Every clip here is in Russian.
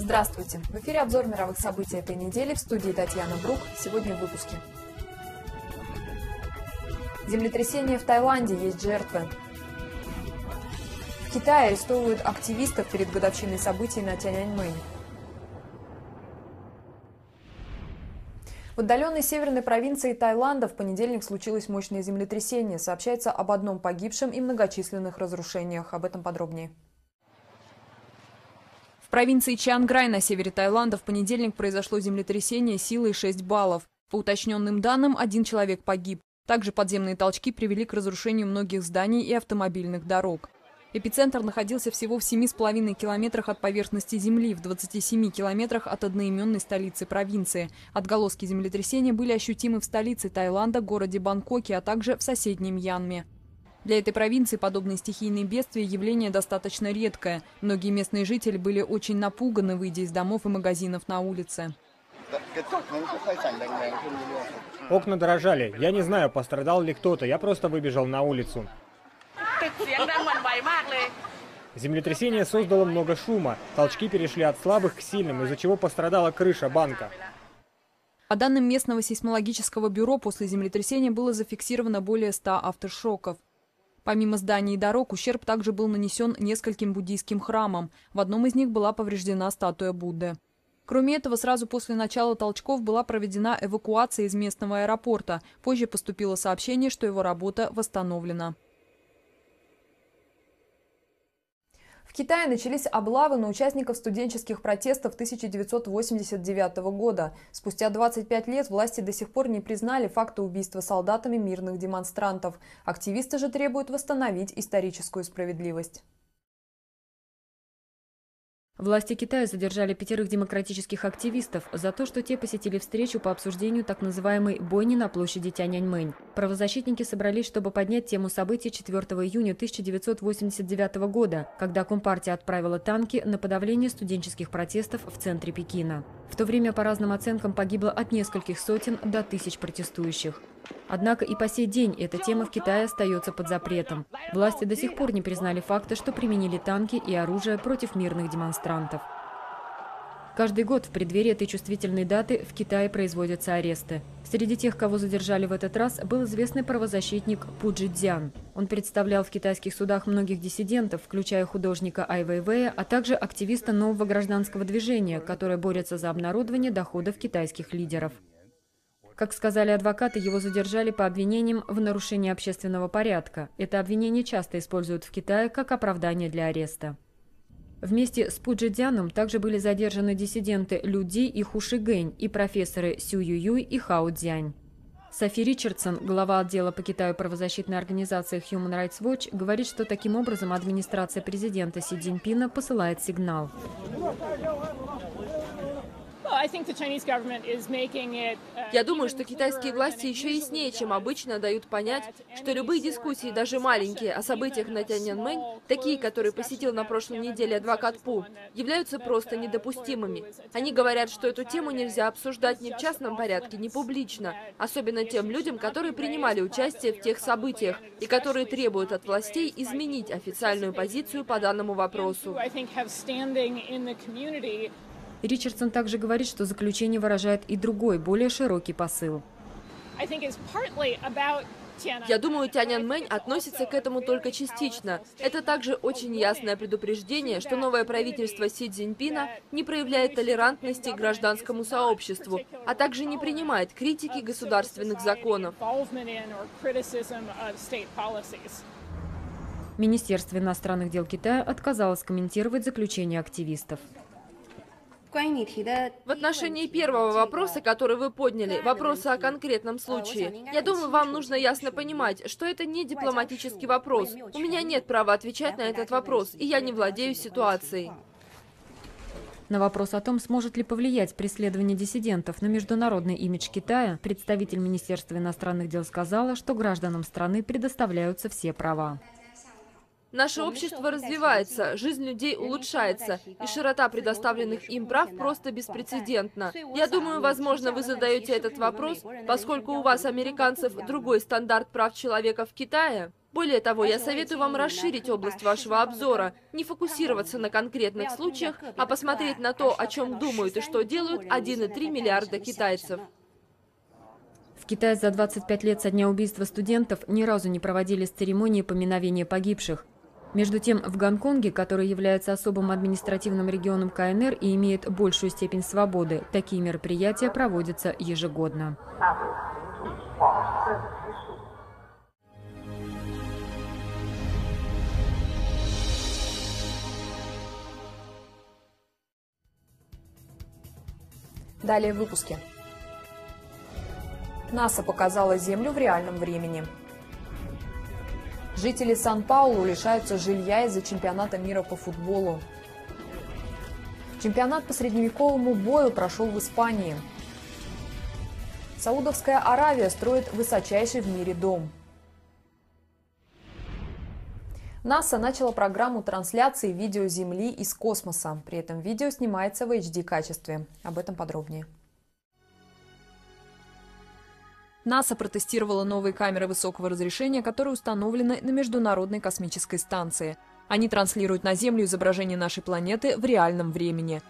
Здравствуйте! В эфире обзор мировых событий этой недели. В студии Татьяна Брук. Сегодня в выпуске. Землетрясение в Таиланде, есть жертвы. В Китае арестовывают активистов перед годовщиной событий на Тяньаньмэнь. В отдаленной северной провинции Таиланда в понедельник случилось мощное землетрясение. Сообщается об одном погибшем и многочисленных разрушениях. Об этом подробнее. В провинции Чианграй на севере Таиланда в понедельник произошло землетрясение силой 6 баллов. По уточненным данным, 1 человек погиб. Также подземные толчки привели к разрушению многих зданий и автомобильных дорог. Эпицентр находился всего в 7,5 километрах от поверхности земли, в 27 километрах от одноименной столицы провинции. Отголоски землетрясения были ощутимы в столице Таиланда, городе Бангкоке, а также в соседнем Янме. Для этой провинции подобные стихийные бедствия – явление достаточно редкое. Многие местные жители были очень напуганы, выйдя из домов и магазинов на улице. Окна дрожали. Я не знаю, пострадал ли кто-то. Я просто выбежал на улицу. Землетрясение создало много шума. Толчки перешли от слабых к сильным, из-за чего пострадала крыша банка. По данным местного сейсмологического бюро, после землетрясения было зафиксировано более 100 авторшоков. Помимо зданий и дорог, ущерб также был нанесен нескольким буддийским храмам. В одном из них была повреждена статуя Будды. Кроме этого, сразу после начала толчков была проведена эвакуация из местного аэропорта. Позже поступило сообщение, что его работа восстановлена. В Китае начались облавы на участников студенческих протестов 1989 года. Спустя 25 лет власти до сих пор не признали факта убийства солдатами мирных демонстрантов. Активисты же требуют восстановить историческую справедливость. Власти Китая задержали 5 демократических активистов за то, что те посетили встречу по обсуждению так называемой бойни на площади Тяньаньмэнь. Правозащитники собрались, чтобы поднять тему событий 4 июня 1989 года, когда Компартия отправила танки на подавление студенческих протестов в центре Пекина. В то время, по разным оценкам, погибло от нескольких сотен до тысяч протестующих. Однако и по сей день эта тема в Китае остается под запретом. Власти до сих пор не признали факта, что применили танки и оружие против мирных демонстрантов. Каждый год в преддверии этой чувствительной даты в Китае производятся аресты. Среди тех, кого задержали в этот раз, был известный правозащитник Пу Чжидзян. Он представлял в китайских судах многих диссидентов, включая художника Ай Вэйвэя, а также активиста нового гражданского движения, которое борется за обнародование доходов китайских лидеров. Как сказали адвокаты, его задержали по обвинениям в нарушении общественного порядка. Это обвинение часто используют в Китае как оправдание для ареста. Вместе с Пу Чжидзяном также были задержаны диссиденты Лю Ди и Ху Шигэнь и профессоры Сю Ююй и Хао Цзянь. Софи Ричардсон, глава отдела по Китаю правозащитной организации Human Rights Watch, говорит, что таким образом администрация президента Си Цзиньпина посылает сигнал. Я думаю, что китайские власти еще яснее, чем обычно, дают понять, что любые дискуссии, даже маленькие, о событиях на Тяньаньмэнь, такие, которые посетил на прошлой неделе адвокат Пу, являются просто недопустимыми. Они говорят, что эту тему нельзя обсуждать ни в частном порядке, ни публично, особенно тем людям, которые принимали участие в тех событиях и которые требуют от властей изменить официальную позицию по данному вопросу. Ричардсон также говорит, что заключение выражает и другой, более широкий посыл. Я думаю, Тяньаньмэнь относится к этому только частично. Это также очень ясное предупреждение, что новое правительство Си Цзиньпина не проявляет толерантности к гражданскому сообществу, а также не принимает критики государственных законов. Министерство иностранных дел Китая отказалось комментировать заключение активистов. В отношении первого вопроса, который вы подняли, вопроса о конкретном случае, я думаю, вам нужно ясно понимать, что это не дипломатический вопрос. У меня нет права отвечать на этот вопрос, и я не владею ситуацией. На вопрос о том, сможет ли повлиять преследование диссидентов на международный имидж Китая, представитель Министерства иностранных дел сказала, что гражданам страны предоставляются все права. Наше общество развивается, жизнь людей улучшается, и широта предоставленных им прав просто беспрецедентна. Я думаю, возможно, вы задаете этот вопрос, поскольку у вас, американцев, другой стандарт прав человека в Китае. Более того, я советую вам расширить область вашего обзора, не фокусироваться на конкретных случаях, а посмотреть на то, о чем думают и что делают 1,3 миллиарда китайцев. В Китае за 25 лет со дня убийства студентов ни разу не проводились церемонии поминовения погибших. Между тем, в Гонконге, который является особым административным регионом КНР и имеет большую степень свободы, такие мероприятия проводятся ежегодно. Далее в выпуске. НАСА показала Землю в реальном времени. Жители Сан-Паулу лишаются жилья из-за чемпионата мира по футболу. Чемпионат по средневековому бою прошел в Испании. Саудовская Аравия строит высочайший в мире дом. НАСА начала программу трансляции видео Земли из космоса. При этом видео снимается в HD-качестве. Об этом подробнее. НАСА протестировала новые камеры высокого разрешения, которые установлены на Международной космической станции. Они транслируют на Землю изображение нашей планеты в реальном времени.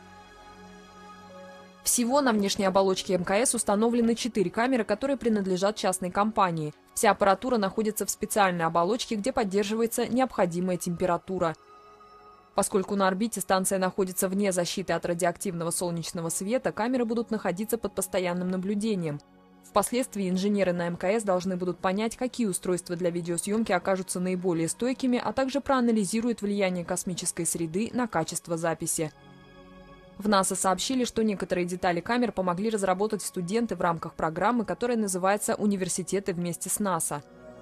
Всего на внешней оболочке МКС установлены 4 камеры, которые принадлежат частной компании. Вся аппаратура находится в специальной оболочке, где поддерживается необходимая температура. Поскольку на орбите станция находится вне защиты от радиоактивного солнечного света, камеры будут находиться под постоянным наблюдением. Впоследствии инженеры на МКС должны будут понять, какие устройства для видеосъемки окажутся наиболее стойкими, а также проанализируют влияние космической среды на качество записи. В НАСА сообщили, что некоторые детали камер помогли разработать студенты в рамках программы, которая называется «Университеты вместе с НАСА».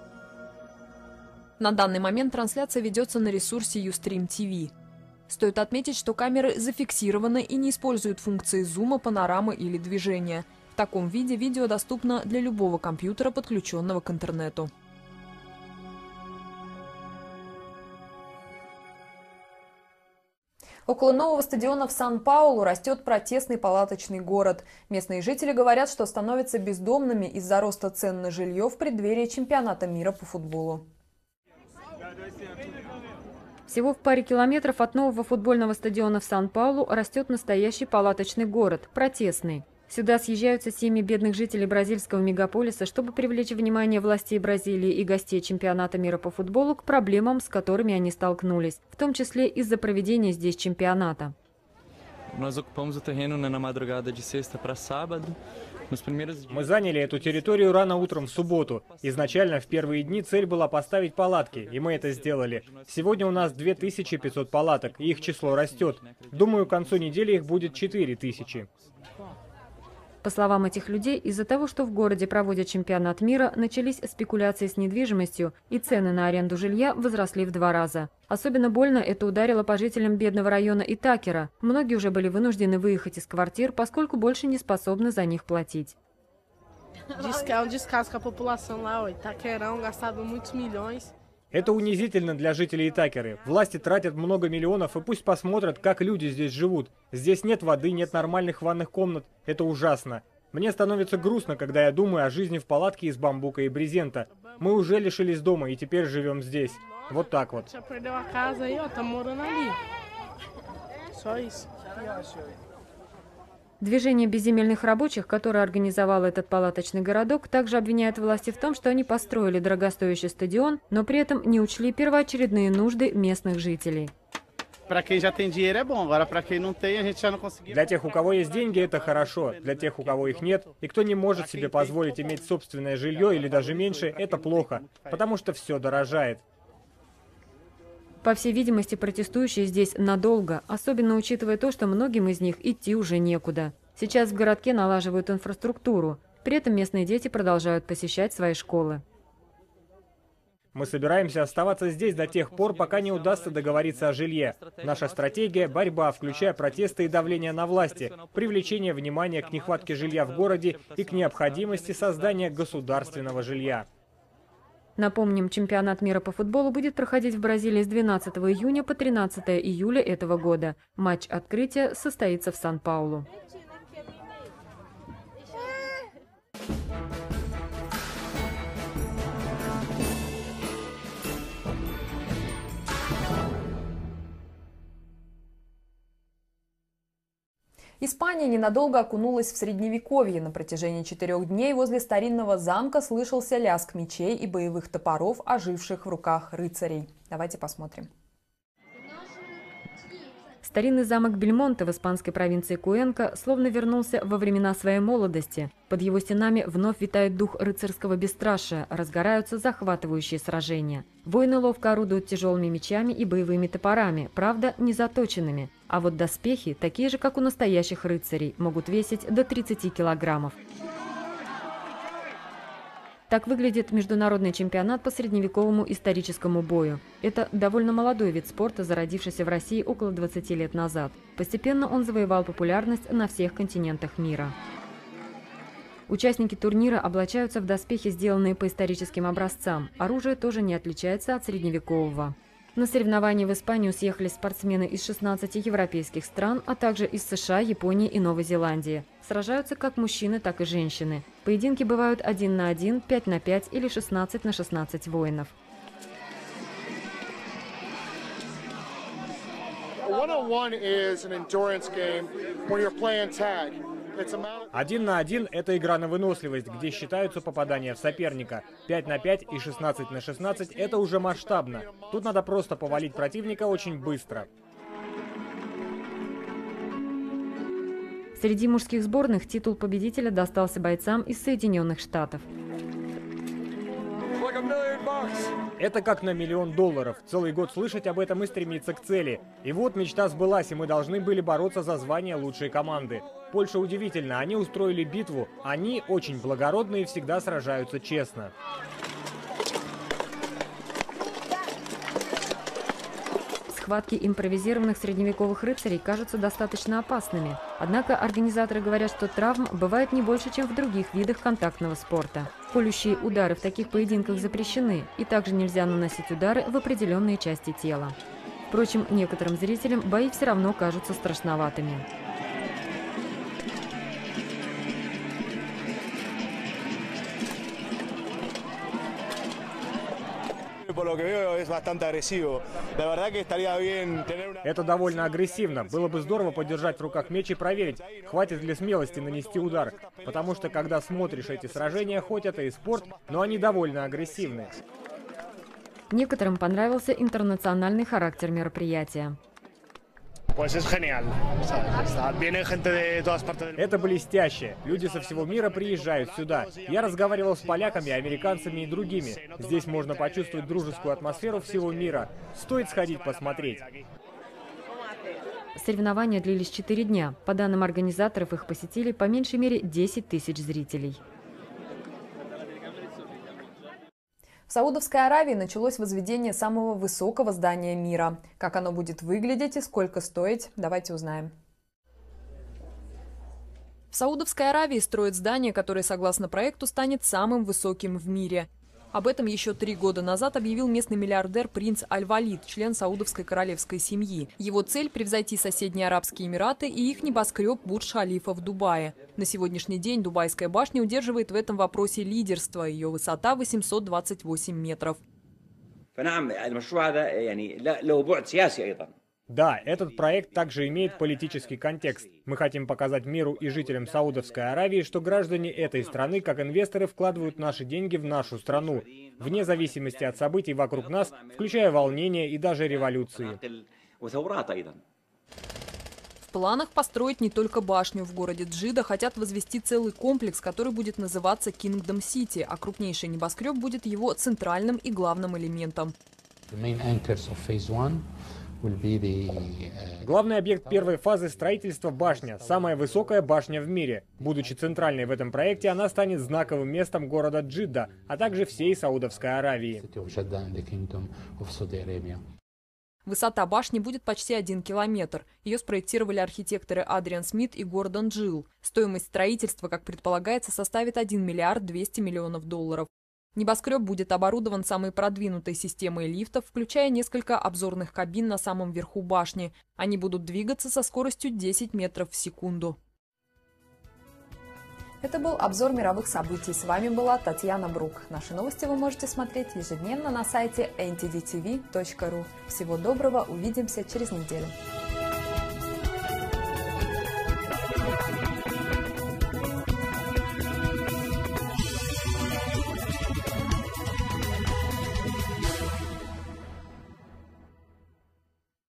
На данный момент трансляция ведется на ресурсе Ustream TV. Стоит отметить, что камеры зафиксированы и не используют функции зума, панорамы или движения. В таком виде видео доступно для любого компьютера, подключенного к интернету. Около нового стадиона в Сан-Паулу растет протестный палаточный город. Местные жители говорят, что становятся бездомными из-за роста цен на жилье в преддверии чемпионата мира по футболу. Всего в паре километров от нового футбольного стадиона в Сан-Паулу растет настоящий палаточный город – протестный. Сюда съезжаются семьи бедных жителей бразильского мегаполиса, чтобы привлечь внимание властей Бразилии и гостей чемпионата мира по футболу к проблемам, с которыми они столкнулись, в том числе из-за проведения здесь чемпионата. Мы заняли эту территорию рано утром в субботу. Изначально в первые дни цель была поставить палатки, и мы это сделали. Сегодня у нас 2500 палаток, и их число растет. Думаю, к концу недели их будет 4000. По словам этих людей, из-за того, что в городе проводят чемпионат мира, начались спекуляции с недвижимостью, и цены на аренду жилья возросли в 2 раза. Особенно больно это ударило по жителям бедного района Итакера. Многие уже были вынуждены выехать из квартир, поскольку больше не способны за них платить. Это унизительно для жителей Итакеры. Власти тратят много миллионов, и пусть посмотрят, как люди здесь живут. Здесь нет воды, нет нормальных ванных комнат. Это ужасно. Мне становится грустно, когда я думаю о жизни в палатке из бамбука и брезента. Мы уже лишились дома и теперь живем здесь. Вот так вот. Движение безземельных рабочих, которое организовал этот палаточный городок, также обвиняет власти в том, что они построили дорогостоящий стадион, но при этом не учли первоочередные нужды местных жителей. Для тех, у кого есть деньги, это хорошо. Для тех, у кого их нет, и кто не может себе позволить иметь собственное жилье или даже меньше, это плохо, потому что все дорожает. По всей видимости, протестующие здесь надолго, особенно учитывая то, что многим из них идти уже некуда. Сейчас в городке налаживают инфраструктуру, при этом местные дети продолжают посещать свои школы. Мы собираемся оставаться здесь до тех пор, пока не удастся договориться о жилье. Наша стратегия – борьба, включая протесты и давление на власти, привлечение внимания к нехватке жилья в городе и к необходимости создания государственного жилья. Напомним, чемпионат мира по футболу будет проходить в Бразилии с 12 июня по 13 июля этого года. Матч открытия состоится в Сан-Паулу. Испания ненадолго окунулась в средневековье. На протяжении 4 дней возле старинного замка слышался лязг мечей и боевых топоров, оживших в руках рыцарей. Давайте посмотрим. Старинный замок Бельмонте в испанской провинции Куэнка словно вернулся во времена своей молодости. Под его стенами вновь витает дух рыцарского бесстрашия, разгораются захватывающие сражения. Воины ловко орудуют тяжелыми мечами и боевыми топорами, правда, не заточенными. А вот доспехи, такие же, как у настоящих рыцарей, могут весить до 30 килограммов. Так выглядит международный чемпионат по средневековому историческому бою. Это довольно молодой вид спорта, зародившийся в России около 20 лет назад. Постепенно он завоевал популярность на всех континентах мира. Участники турнира облачаются в доспехи, сделанные по историческим образцам. Оружие тоже не отличается от средневекового. На соревнования в Испанию съехались спортсмены из 16 европейских стран, а также из США, Японии и Новой Зеландии. Сражаются как мужчины, так и женщины. Поединки бывают 1 на 1, 5 на 5 или 16 на 16 воинов. 1 на 1 – это игра на выносливость, где считаются попадания в соперника. 5 на 5 и 16 на 16 – это уже масштабно. Тут надо просто повалить противника очень быстро. Среди мужских сборных титул победителя достался бойцам из Соединенных Штатов. Это как на $1 миллион. Целый год слышать об этом и стремиться к цели. И вот мечта сбылась, и мы должны были бороться за звание лучшей команды. Польша удивительно, они устроили битву, они очень благородные и всегда сражаются честно. Схватки импровизированных средневековых рыцарей кажутся достаточно опасными. Однако организаторы говорят, что травм бывает не больше, чем в других видах контактного спорта. Колющие удары в таких поединках запрещены, и также нельзя наносить удары в определенные части тела. Впрочем, некоторым зрителям бои все равно кажутся страшноватыми. Это довольно агрессивно. Было бы здорово подержать в руках меч и проверить, хватит ли смелости нанести удар. Потому что, когда смотришь эти сражения, хоть это и спорт, но они довольно агрессивны. Некоторым понравился интернациональный характер мероприятия. Это блестяще. Люди со всего мира приезжают сюда. Я разговаривал с поляками, американцами и другими. Здесь можно почувствовать дружескую атмосферу всего мира. Стоит сходить посмотреть. Соревнования длились 4 дня. По данным организаторов, их посетили по меньшей мере 10 тысяч зрителей. В Саудовской Аравии началось возведение самого высокого здания мира. Как оно будет выглядеть и сколько стоить, давайте узнаем. В Саудовской Аравии строят здание, которое, согласно проекту, станет самым высоким в мире. Об этом еще 3 года назад объявил местный миллиардер принц Аль-Валид, член саудовской королевской семьи. Его цель – превзойти соседние Арабские Эмираты и их небоскреб Бурдж-Халифа в Дубае. На сегодняшний день Дубайская башня удерживает в этом вопросе лидерство. Ее высота 828 метров. Да, этот проект также имеет политический контекст. Мы хотим показать миру и жителям Саудовской Аравии, что граждане этой страны, как инвесторы, вкладывают наши деньги в нашу страну, вне зависимости от событий вокруг нас, включая волнения и даже революции. В планах построить не только башню. В городе Джидда хотят возвести целый комплекс, который будет называться Kingdom City, а крупнейший небоскреб будет его центральным и главным элементом. Главный объект первой фазы строительства – башня, самая высокая башня в мире. Будучи центральной в этом проекте, она станет знаковым местом города Джидда, а также всей Саудовской Аравии. Высота башни будет почти 1 километр. Ее спроектировали архитекторы Адриан Смит и Гордон Джилл. Стоимость строительства, как предполагается, составит $1 миллиард 200 миллионов долларов. Небоскреб будет оборудован самой продвинутой системой лифтов, включая несколько обзорных кабин на самом верху башни. Они будут двигаться со скоростью 10 метров в секунду. Это был обзор мировых событий. С вами была Татьяна Брук. Наши новости вы можете смотреть ежедневно на сайте ntdtv.ru. Всего доброго, увидимся через неделю.